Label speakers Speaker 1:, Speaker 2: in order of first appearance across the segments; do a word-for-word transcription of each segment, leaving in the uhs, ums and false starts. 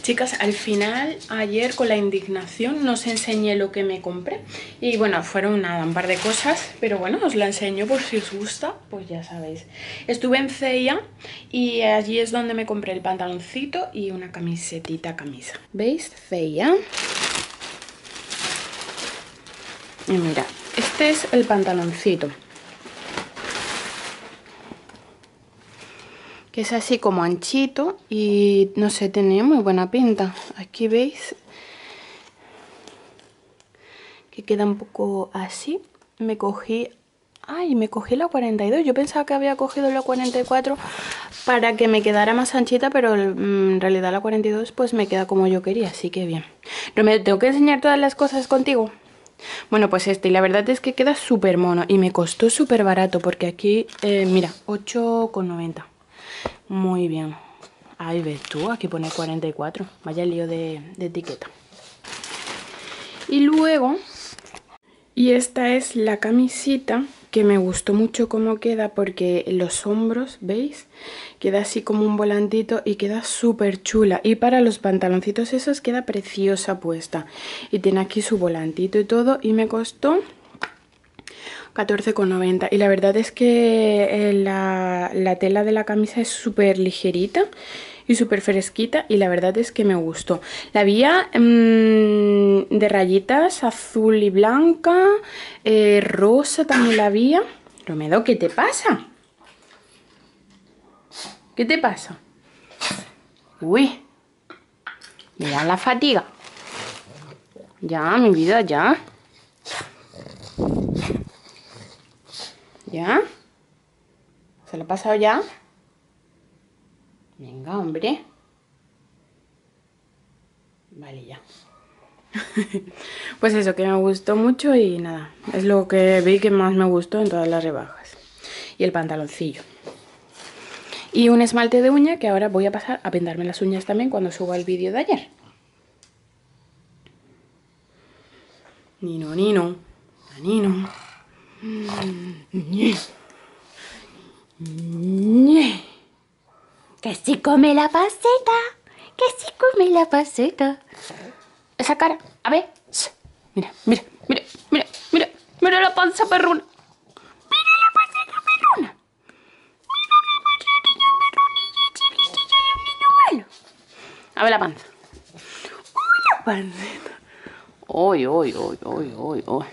Speaker 1: Chicas, al final, ayer con la indignación no os enseñé lo que me compré. Y bueno, fueron nada, un par de cosas, pero bueno, os la enseño por si os gusta, pues ya sabéis. Estuve en C I A y allí es donde me compré el pantaloncito y una camisetita camisa. ¿Veis? C I A. Y mira, este es el pantaloncito. Que es así como anchito y no sé, tenía muy buena pinta. Aquí veis que queda un poco así. Me cogí, ay, me cogí la cuarenta y dos. Yo pensaba que había cogido la cuarenta y cuatro para que me quedara más anchita, pero en realidad la cuarenta y dos pues me queda como yo quería, así que bien. ¿No me tengo que enseñar todas las cosas contigo? Bueno, pues este, y la verdad es que queda súper mono y me costó súper barato porque aquí, eh, mira, ocho con noventa. Muy bien. Ahí ves tú, aquí pone cuarenta y cuatro. Vaya lío de, de etiqueta. Y luego, y esta es la camisita que me gustó mucho cómo queda porque los hombros, ¿veis? Queda así como un volantito y queda súper chula. Y para los pantaloncitos esos queda preciosa puesta. Y tiene aquí su volantito y todo y me costó catorce con noventa. Y la verdad es que eh, la, la tela de la camisa es súper ligerita y súper fresquita y la verdad es que me gustó. La había mmm, de rayitas azul y blanca, eh, rosa también la había. Romedo, ¿qué te pasa? ¿Qué te pasa? Uy, mira la fatiga. Ya, mi vida, ya. ¿Ya? ¿Se lo ha pasado ya? Venga, hombre. Vale, ya. Pues eso, que me gustó mucho y nada. Es lo que vi que más me gustó en todas las rebajas. Y el pantaloncillo. Y un esmalte de uña que ahora voy a pasar a pintarme las uñas también cuando suba el vídeo de ayer. Nino, Nino. Nino.
Speaker 2: Que si come la paseta, que si come la paseta.
Speaker 1: Esa cara, a ver. Mira, mira, mira, mira, mira, mira la panza perruna. Mira la panza perruna. Mira la panza perrunilla chiquitilla de un niño malo. A ver la panza. Uy, la panceta. Uy, uy, uy, uy, uy, uy.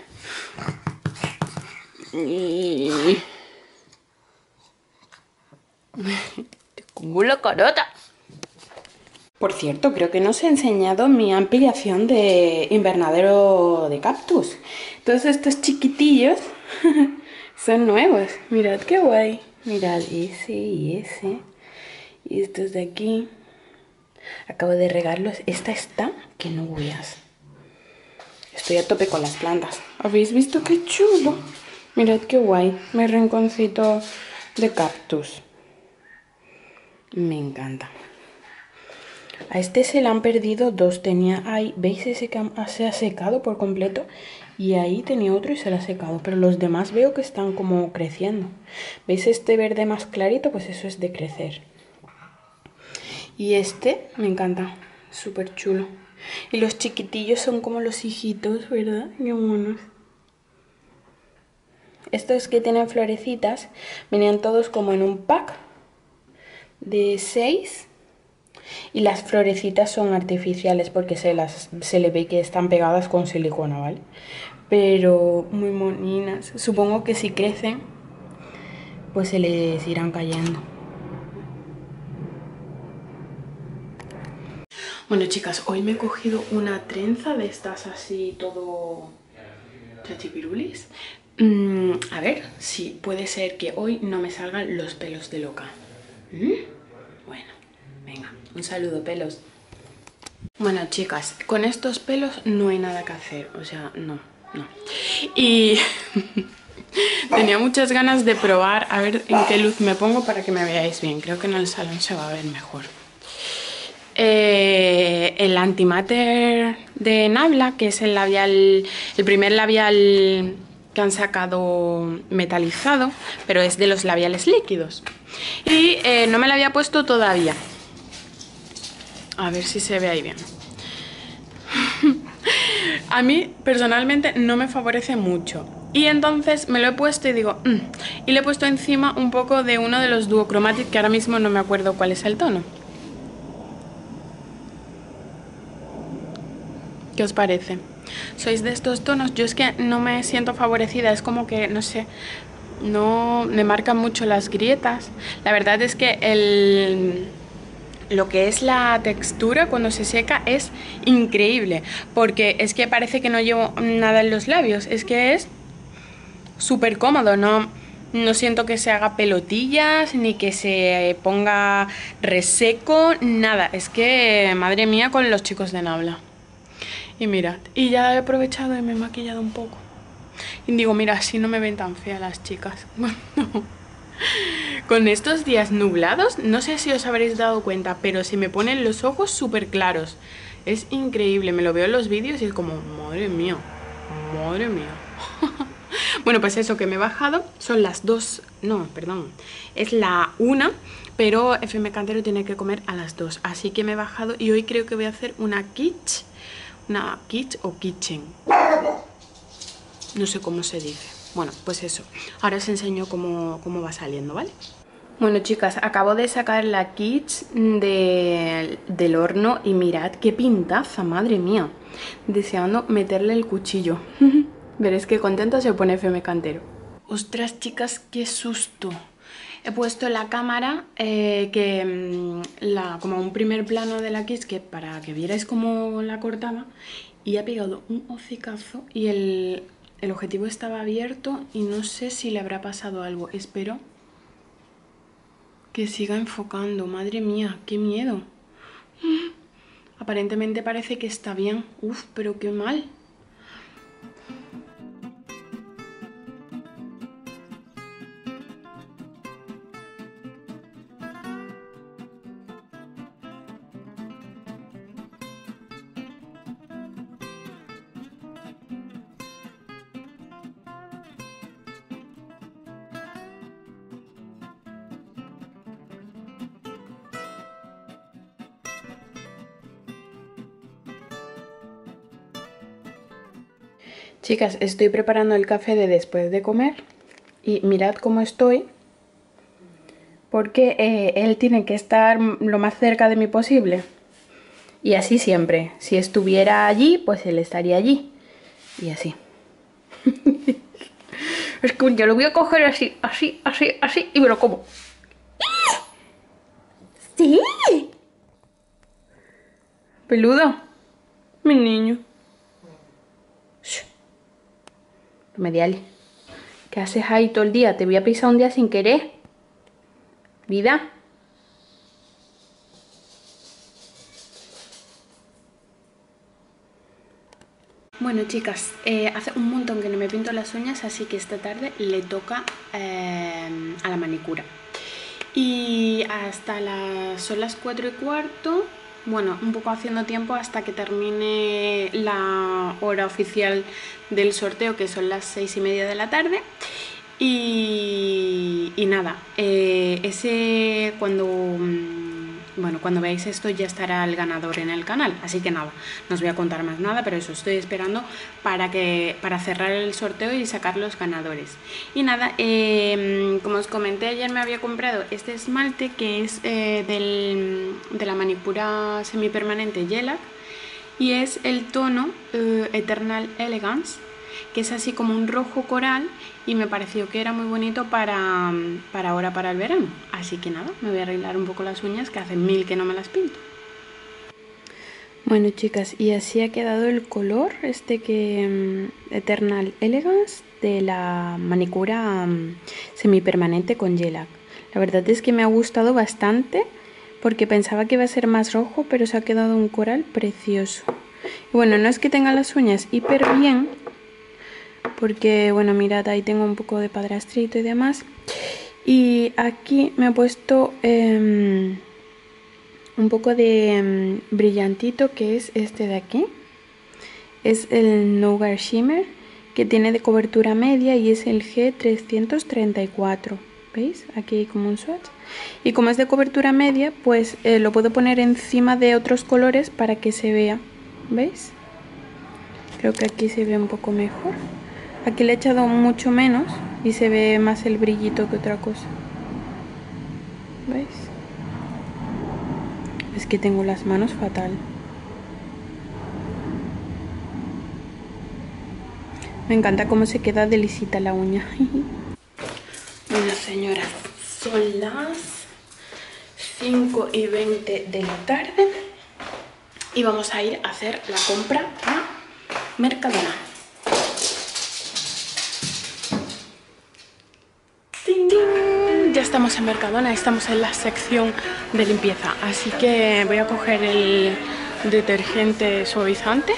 Speaker 1: Te como la carota. Por cierto, creo que no os he enseñado mi ampliación de invernadero de cactus. Todos estos chiquitillos son nuevos. Mirad qué guay. Mirad ese y ese. Y estos de aquí. Acabo de regarlos. Esta está que no veas. Estoy a tope con las plantas. ¿Habéis visto qué chulo? Mirad qué guay. Mi rinconcito de cactus. Me encanta. A este se le han perdido dos. Tenía ahí, ¿veis ese que se ha secado por completo? Y ahí tenía otro y se lo ha secado. Pero los demás veo que están como creciendo. ¿Veis este verde más clarito? Pues eso es de crecer. Y este me encanta. Súper chulo. Y los chiquitillos son como los hijitos, ¿verdad? Qué monos. Estos que tienen florecitas venían todos como en un pack de seis. Y las florecitas son artificiales porque se, las, se le ve que están pegadas con silicona, ¿vale? Pero muy moninas. Supongo que si crecen, pues se les irán cayendo. Bueno, chicas, hoy me he cogido una trenza de estas así todo chachipirulis. Mm, a ver si puede ser que hoy no me salgan los pelos de loca. ¿Mm? Bueno, venga. Un saludo, pelos. Bueno, chicas, con estos pelos no hay nada que hacer. O sea, no, no. Y tenía muchas ganas de probar a ver en qué luz me pongo para que me veáis bien. Creo que en el salón se va a ver mejor. Eh, el antimatter de Nabla, que es el labial, el primer labial que han sacado metalizado, pero es de los labiales líquidos. Y eh, no me lo había puesto todavía. A ver si se ve ahí bien. A mí personalmente no me favorece mucho. Y entonces me lo he puesto y digo... Mmm, y le he puesto encima un poco de uno de los Duochromatic, que ahora mismo no me acuerdo cuál es el tono. ¿Qué os parece? ¿Sois de estos tonos? Yo es que no me siento favorecida, es como que, no sé, no me marcan mucho las grietas. La verdad es que el... lo que es la textura cuando se seca es increíble, porque es que parece que no llevo nada en los labios, es que es súper cómodo, no, no siento que se haga pelotillas, ni que se ponga reseco, nada, es que madre mía con los chicos de Nabla. Y mirad, y ya he aprovechado y me he maquillado un poco. Y digo, mira, así no me ven tan feas las chicas. Bueno, con estos días nublados, no sé si os habréis dado cuenta, pero se me ponen los ojos súper claros. Es increíble, me lo veo en los vídeos y es como, madre mía, madre mía. Bueno, pues eso que me he bajado, son las dos, no, perdón, es la una, pero F M Cantero tiene que comer a las dos. Así que me he bajado y hoy creo que voy a hacer una kitsch, una kitsch o kitchen. No sé cómo se dice. Bueno, pues eso. Ahora os enseño cómo, cómo va saliendo, ¿vale? Bueno, chicas, acabo de sacar la kitsch de, del horno y mirad qué pintaza, madre mía. Deseando meterle el cuchillo. Veréis qué contento se pone F M Cantero. Ostras, chicas, qué susto. He puesto la cámara, eh, que la, como un primer plano de la kitsch, que para que vierais cómo la cortaba, y ha pegado un hocicazo y el, el objetivo estaba abierto y no sé si le habrá pasado algo. Espero que siga enfocando. Madre mía, qué miedo. Aparentemente parece que está bien. Uf, pero qué mal. Chicas, estoy preparando el café de después de comer y mirad cómo estoy, porque eh, él tiene que estar lo más cerca de mí posible. Y así siempre, si estuviera allí, pues él estaría allí. Y así. Es que yo lo voy a coger así, así, así, así y me lo como.
Speaker 2: ¿Sí?
Speaker 1: Peludo, mi niño. Mediali, ¿qué haces ahí todo el día? Te voy a pisar un día sin querer. Vida. Bueno, chicas, eh, hace un montón que no me pinto las uñas, así que esta tarde le toca eh, a la manicura. Y hasta las, son las cuatro y cuarto. Bueno, un poco haciendo tiempo hasta que termine la hora oficial del sorteo, que son las seis y media de la tarde. Y, y nada, eh, ese cuando, bueno, cuando veáis esto ya estará el ganador en el canal. Así que nada, no os voy a contar más nada, pero eso, estoy esperando para, que, para cerrar el sorteo y sacar los ganadores. Y nada, eh, como os comenté ayer, me había comprado este esmalte que es eh, del, de la manicura semipermanente Gelac. Y es el tono eh, Eternal Elegance, que es así como un rojo coral, y me pareció que era muy bonito para, para ahora, para el verano. Así que nada, me voy a arreglar un poco las uñas, que hace mil que no me las pinto. Bueno, chicas, y así ha quedado el color este que um, Eternal Elegance de la manicura um, semipermanente con Gelac. La verdad es que me ha gustado bastante, porque pensaba que iba a ser más rojo, pero se ha quedado un coral precioso. Y bueno, no es que tenga las uñas hiper bien, porque bueno, mirad, ahí tengo un poco de padrastrito y demás. Y aquí me he puesto eh, un poco de um, brillantito, que es este de aquí. Es el Nougat Shimmer, que tiene de cobertura media y es el G trescientos treinta y cuatro. ¿Veis? Aquí hay como un swatch. Y como es de cobertura media, pues eh, lo puedo poner encima de otros colores para que se vea. ¿Veis? Creo que aquí se ve un poco mejor. Aquí le he echado mucho menos y se ve más el brillito que otra cosa. ¿Veis? Es que tengo las manos fatal. Me encanta cómo se queda de lisita la uña. Bueno, señora, son las cinco y veinte de la tarde y vamos a ir a hacer la compra a Mercadona. ¡Tin, tin! Ya estamos en Mercadona, estamos en la sección de limpieza, así que voy a coger el detergente suavizante.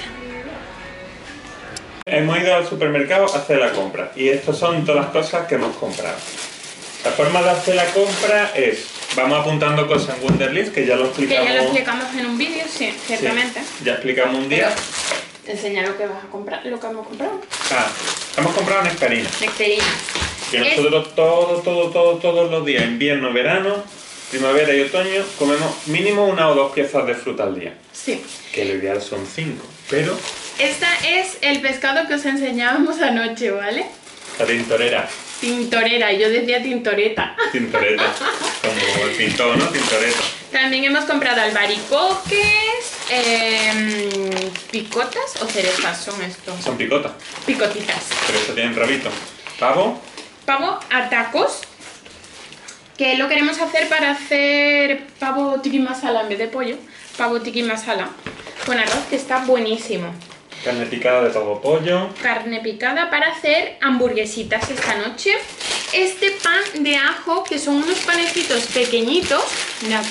Speaker 3: Hemos ido al supermercado a hacer la compra y estas son todas las cosas que hemos comprado. La forma de hacer la compra es, vamos apuntando cosas en Wunderlist, que ya lo explicamos.
Speaker 1: Que ya lo explicamos en un vídeo, sí, ciertamente.
Speaker 3: Sí, ya explicamos un día.
Speaker 1: Pero te enseña lo que vas a comprar, lo que hemos comprado.
Speaker 3: Ah, hemos comprado nectarina.
Speaker 1: Nectarina.
Speaker 3: Que nosotros es... todo, todo, todo, todos los días, invierno, verano, primavera y otoño, comemos mínimo una o dos piezas de fruta al día.
Speaker 1: Sí.
Speaker 3: Que lo ideal son cinco, pero...
Speaker 1: Esta es el pescado que os enseñábamos anoche, ¿vale?
Speaker 3: La tintorera.
Speaker 1: Tintorera, yo decía tintoreta.
Speaker 3: Tintoreta, como el pintor, ¿no? Tintoreta.
Speaker 1: También hemos comprado albaricoques, eh, picotas o cerezas son estos.
Speaker 3: Son picotas.
Speaker 1: Picotitas.
Speaker 3: Pero esto tienen rabito. Pavo.
Speaker 1: Pavo a tacos, que lo queremos hacer para hacer pavo tiki masala en vez de pollo. Pavo tiki masala con arroz, que está buenísimo.
Speaker 3: Carne picada de pavo pollo.
Speaker 1: Carne picada para hacer hamburguesitas esta noche. Este pan de ajo, que son unos panecitos pequeñitos. Mirad.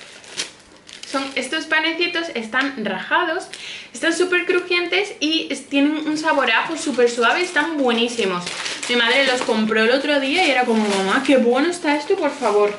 Speaker 1: Son, estos panecitos están rajados, están súper crujientes y tienen un sabor a ajo súper suave, están buenísimos. Mi madre los compró el otro día y era como, mamá, qué bueno está esto, por favor.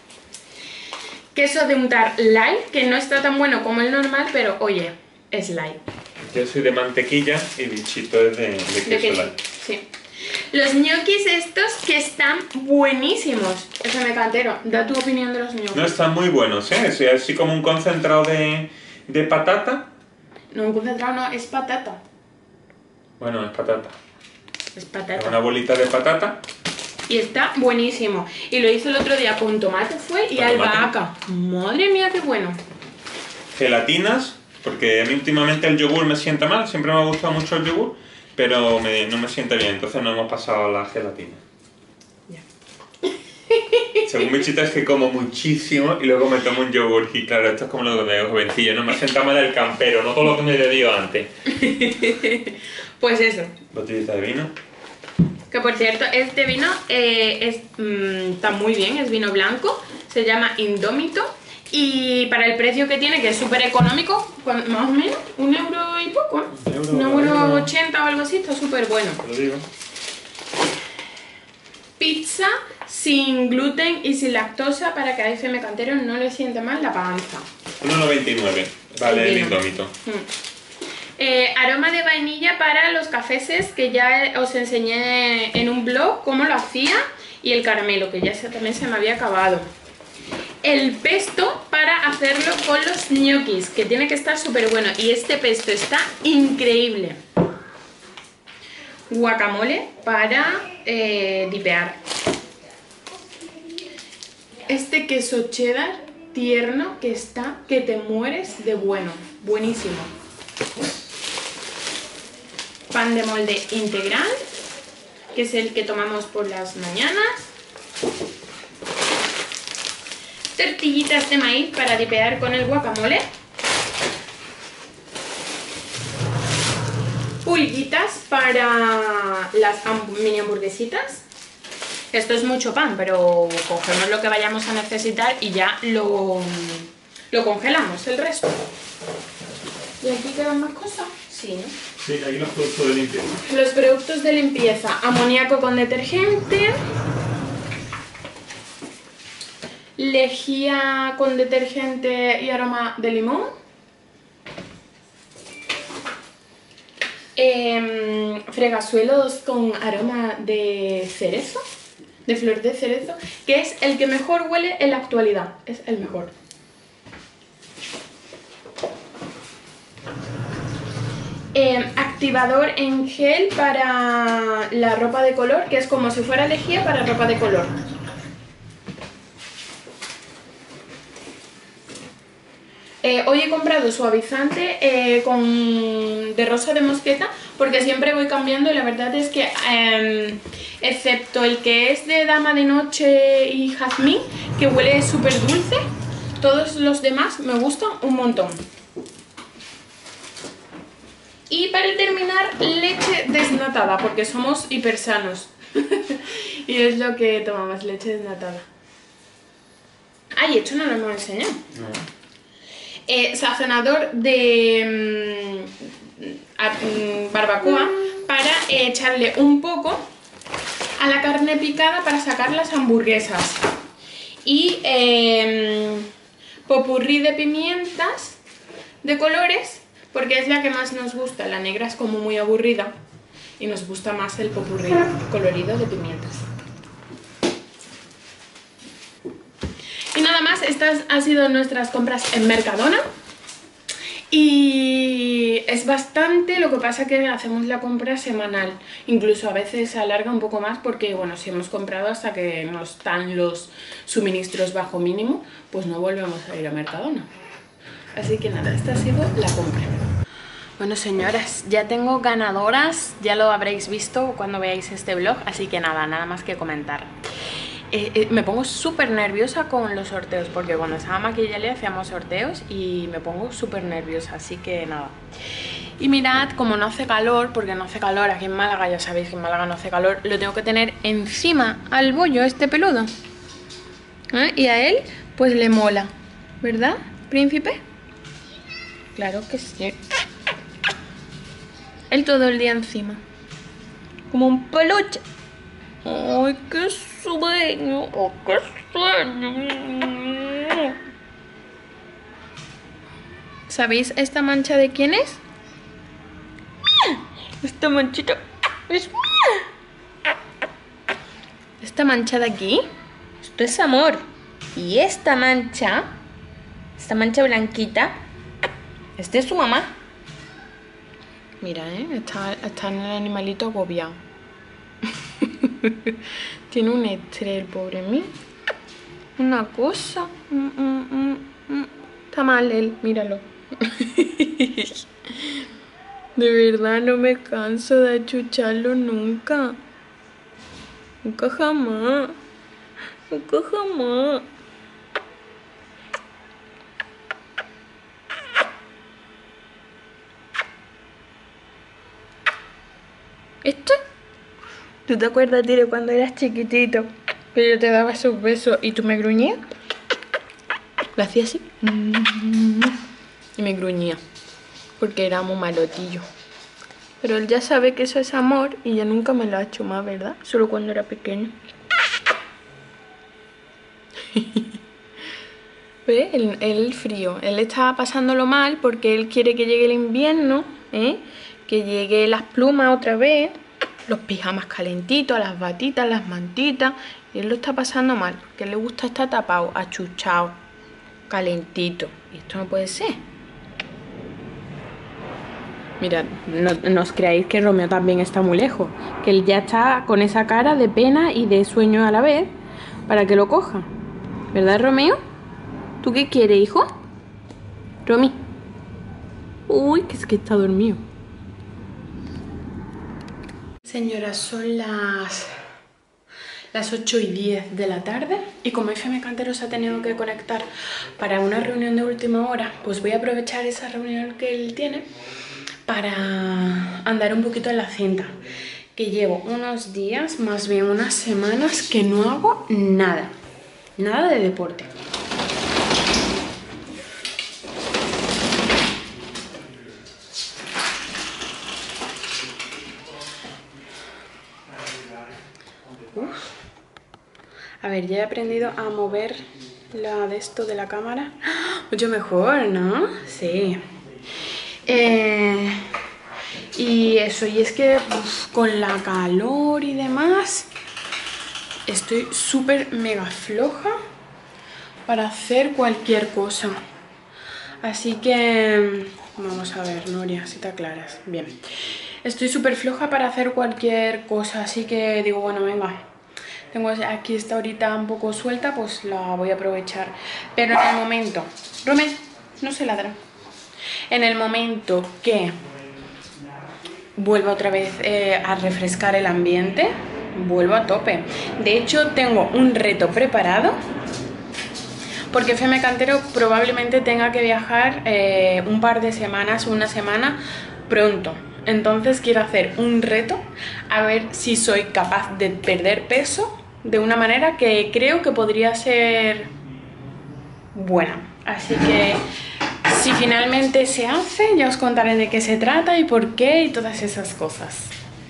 Speaker 1: Queso de untar light, que no está tan bueno como el normal, pero oye, es light.
Speaker 3: Yo soy de mantequilla y Bichito es de, de queso
Speaker 1: De queso,
Speaker 3: light.
Speaker 1: sí. Los ñoquis estos que están buenísimos. F M Cantero, da tu opinión de los ñoquis.
Speaker 3: No, están muy buenos, ¿eh? Es así como un concentrado de, de patata.
Speaker 1: No, un concentrado no, es patata.
Speaker 3: Bueno, es patata.
Speaker 1: Es patata.
Speaker 3: Es una bolita de patata.
Speaker 1: Y está buenísimo. Y lo hice el otro día con tomate fue y
Speaker 3: ¿Con
Speaker 1: albahaca. Madre mía, qué bueno.
Speaker 3: Gelatinas, porque a mí últimamente el yogur me sienta mal. Siempre me ha gustado mucho el yogur, pero me, no me siente bien. Entonces no hemos pasado a la gelatina.
Speaker 1: Ya.
Speaker 3: Según Bichita es que como muchísimo y luego me tomo un yogur. Y claro, esto es como lo que me digo, jovencillo. No me sienta mal el campero, no todo lo que me he dio antes.
Speaker 1: Pues eso.
Speaker 3: Botellita de vino.
Speaker 1: Que por cierto, este vino eh, es, mmm, está muy bien, es vino blanco, se llama Indómito y para el precio que tiene, que es súper económico, más o menos, un euro y poco,
Speaker 3: un euro,
Speaker 1: un euro
Speaker 3: euro.
Speaker 1: ochenta o algo así, está súper bueno.
Speaker 3: Te lo digo.
Speaker 1: Pizza sin gluten y sin lactosa para que a F M Cantero no le siente mal la panza.
Speaker 3: uno noventa y nueve, vale el
Speaker 1: vino.
Speaker 3: Indómito.
Speaker 1: Mm. Eh, aroma de vainilla para los cafeses, que ya os enseñé en un blog cómo lo hacía, y el caramelo, que ya se, también se me había acabado. El pesto para hacerlo con los ñoquis, que tiene que estar súper bueno, y este pesto está increíble. Guacamole para eh, dipear. Este queso cheddar tierno que está, que te mueres de bueno, buenísimo. Pan de molde integral, que es el que tomamos por las mañanas. Tortillitas de maíz para dipear con el guacamole. Pulguitas para las mini hamburguesitas. Esto es mucho pan, pero cogemos lo que vayamos a necesitar y ya lo, lo congelamos el resto. ¿Y aquí quedan más cosas? Sí, ¿no?
Speaker 3: Sí, aquí los productos de limpieza.
Speaker 1: Los productos de limpieza. Amoníaco con detergente. Lejía con detergente y aroma de limón. Eh, fregasuelos con aroma de cerezo. de flor de cerezo, que es el que mejor huele en la actualidad. Es el mejor. Eh, activador en gel para la ropa de color, que es como si fuera lejía para ropa de color. Eh, hoy he comprado suavizante eh, con, de rosa de mosqueta, porque siempre voy cambiando y la verdad es que, eh, excepto el que es de dama de noche y jazmín, que huele súper dulce, todos los demás me gustan un montón. Y para terminar, leche desnatada, porque somos hipersanos. Y es lo que tomamos, leche desnatada. Ay, esto no lo hemos enseñado. No. Eh, sazonador de mmm, barbacoa para eh, echarle un poco a la carne picada para sacar las hamburguesas. Y eh, popurrí de pimientas de colores, porque es la que más nos gusta. La negra es como muy aburrida y nos gusta más el popurrí colorido de pimientas. Y nada más, estas han sido nuestras compras en Mercadona. Y es bastante, lo que pasa que hacemos la compra semanal. Incluso a veces se alarga un poco más porque, bueno, si hemos comprado hasta que no están los suministros bajo mínimo, pues no volvemos a ir a Mercadona. Así que nada, esta ha sido la compra. Bueno, señoras, ya tengo ganadoras, ya lo habréis visto cuando veáis este vlog, así que nada, nada más que comentar. Eh, eh, me pongo súper nerviosa con los sorteos, porque cuando estaba maquillando hacíamos sorteos y me pongo súper nerviosa, así que nada. Y mirad, como no hace calor, porque no hace calor aquí en Málaga, ya sabéis que en Málaga no hace calor, lo tengo que tener encima al bollo este peludo. ¿Eh? Y a él, pues le mola, ¿verdad, príncipe? Claro que sí. Él todo el día encima, como un peluche. ¡Ay, qué sueño! ¡Oh, qué sueño! ¿Sabéis esta mancha de quién es? Esta manchita es mía. Esta mancha de aquí, esto es amor. Y esta mancha, esta mancha blanquita, es de su mamá. Mira, ¿eh? Está, está en el animalito agobiado. Tiene un estrés, pobre mí. Una cosa. Mm, mm, mm, mm. Está mal él, míralo. De verdad no me canso de achucharlo nunca. Nunca jamás. Nunca jamás. ¿Esto? ¿Tú te acuerdas, Tire, cuando eras chiquitito? Que yo te daba esos besos y tú me gruñías. Lo hacía así. Y me gruñía. Porque era muy malotillo. Pero él ya sabe que eso es amor y ya nunca me lo ha hecho más, ¿verdad? Solo cuando era pequeño. ¿Ves? El, el frío. Él está pasándolo mal porque él quiere que llegue el invierno, ¿eh? Que llegue las plumas otra vez, los pijamas calentitos, las batitas, las mantitas. Y él lo está pasando mal, porque a él le gusta estar tapado, achuchado, calentito. Y esto no puede ser. Mirad, no, no os creáis que Romeo también está muy lejos. Que él ya está con esa cara de pena y de sueño a la vez para que lo coja. ¿Verdad, Romeo? ¿Tú qué quieres, hijo? Romy. Uy, que es que está dormido. Señoras, son las, las ocho y diez de la tarde y como F M Cantero se ha tenido que conectar para una reunión de última hora, pues voy a aprovechar esa reunión que él tiene para andar un poquito en la cinta. Que llevo unos días, más bien unas semanas, que no hago nada. Nada de deporte. Uf. A ver, ya he aprendido a mover la de esto de la cámara. Mucho mejor, ¿no? Sí. Eh, y eso, y es que uf, con la calor y demás, estoy súper mega floja para hacer cualquier cosa. Así que vamos a ver, Nuria, si te aclaras. Bien, estoy súper floja para hacer cualquier cosa, así que digo, bueno, venga, tengo aquí esta horita un poco suelta, pues la voy a aprovechar. Pero en el momento, Romen, no se ladra. En el momento que vuelvo otra vez eh, a refrescar el ambiente, vuelvo a tope. De hecho, tengo un reto preparado, porque F M Cantero probablemente tenga que viajar eh, un par de semanas, una semana pronto. Entonces quiero hacer un reto a ver si soy capaz de perder peso de una manera que creo que podría ser buena. Así que si finalmente se hace, ya os contaré de qué se trata y por qué y todas esas cosas.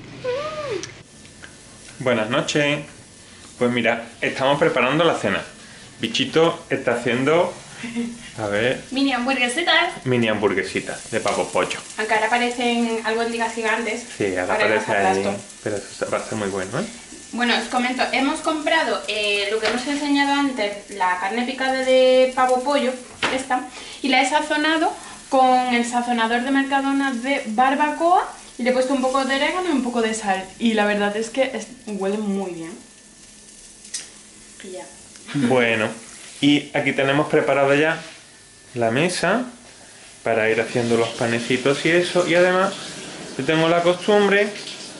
Speaker 3: Buenas noches. Pues mira, estamos preparando la cena. Bichito está haciendo, a ver,
Speaker 1: Mini hamburguesitas.
Speaker 3: mini hamburguesitas de pavo pollo.
Speaker 1: Aunque ahora parecen albóndigas gigantes.
Speaker 3: Sí, ahora
Speaker 1: Ahora las
Speaker 3: aparece ahí,
Speaker 1: aplasto.
Speaker 3: pero eso va a ser muy bueno, ¿eh?
Speaker 1: Bueno, os comento, hemos comprado eh, lo que hemos enseñado antes, la carne picada de pavo pollo, esta, y la he sazonado con el sazonador de Mercadona de barbacoa y le he puesto un poco de orégano y un poco de sal. Y la verdad es que es, huele muy bien. Y ya.
Speaker 3: Bueno, y aquí tenemos preparada ya la mesa para ir haciendo los panecitos y eso. Y además, yo tengo la costumbre,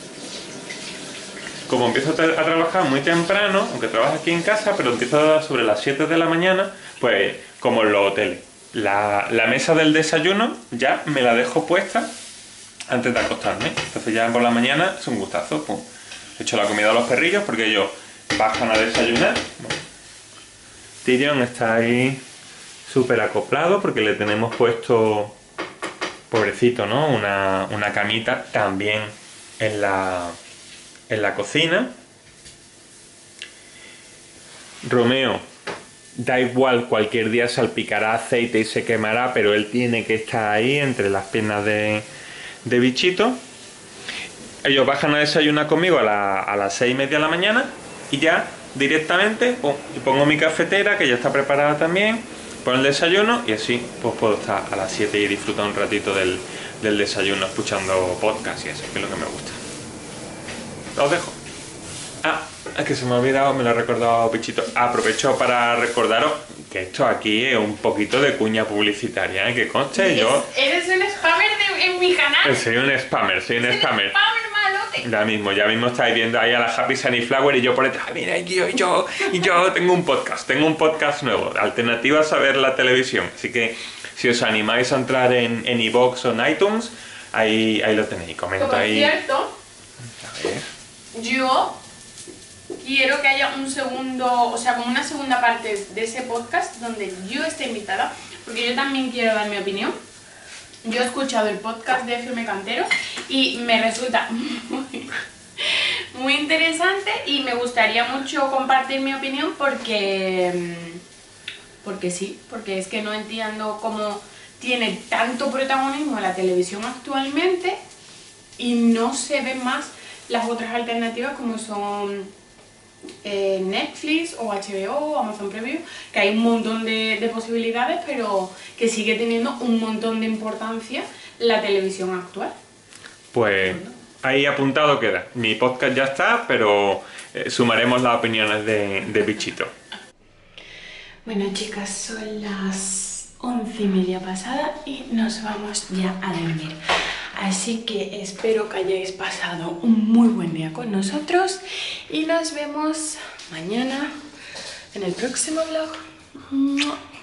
Speaker 3: como empiezo a, tra a trabajar muy temprano, aunque trabajo aquí en casa, pero empiezo sobre las siete de la mañana, pues como en los hoteles. La, la mesa del desayuno ya me la dejo puesta antes de acostarme. Entonces ya por la mañana es un gustazo. Pum. He hecho la comida a los perrillos porque ellos bajan a desayunar. Tyrion está ahí súper acoplado porque le tenemos puesto, pobrecito, ¿no? Una, una camita también en la, en la cocina. Romeo, da igual, cualquier día salpicará aceite y se quemará, pero él tiene que estar ahí entre las piernas de, de Bichito. Ellos bajan a desayunar conmigo a, la, a las seis y media de la mañana y ya directamente pum, y pongo mi cafetera que ya está preparada también, pongo el desayuno y así pues puedo estar a las siete y disfrutar un ratito del, del desayuno escuchando podcast y eso, que es lo que me gusta. Os dejo. Ah, es que se me ha olvidado, me lo ha recordado Bichito. Aprovecho para recordaros que esto aquí es un poquito de cuña publicitaria, ¿eh? Que conste, yo...
Speaker 1: Eres un spammer de, en mi canal.
Speaker 3: Soy un spammer, soy un
Speaker 1: Eres
Speaker 3: spammer.
Speaker 1: un spammer malote.
Speaker 3: Ya mismo, ya mismo estáis viendo ahí a la Happy Sunnyflower y yo por detrás, mira, y yo, y yo, y yo tengo un podcast, tengo un podcast nuevo, alternativas a ver la televisión. Así que si os animáis a entrar en, en iVoox o en iTunes, ahí, ahí lo tenéis, comenta
Speaker 1: Por
Speaker 3: ahí.
Speaker 1: cierto,
Speaker 3: A ver.
Speaker 1: yo quiero que haya un segundo, o sea, como una segunda parte de ese podcast donde yo esté invitada, porque yo también quiero dar mi opinión. Yo he escuchado el podcast de F M Cantero y me resulta muy, muy interesante y me gustaría mucho compartir mi opinión porque, porque sí, porque es que no entiendo cómo tiene tanto protagonismo la televisión actualmente y no se ven más las otras alternativas como son eh, Netflix o H B O o Amazon Preview, que hay un montón de, de posibilidades, pero que sigue teniendo un montón de importancia la televisión actual.
Speaker 3: Pues ahí apuntado queda. Mi podcast ya está, pero eh, sumaremos las opiniones de, de Bichito.
Speaker 1: Bueno, chicas, son las once y media pasada y nos vamos ya a dormir. Así que espero que hayáis pasado un muy buen día con nosotros y nos vemos mañana en el próximo vlog.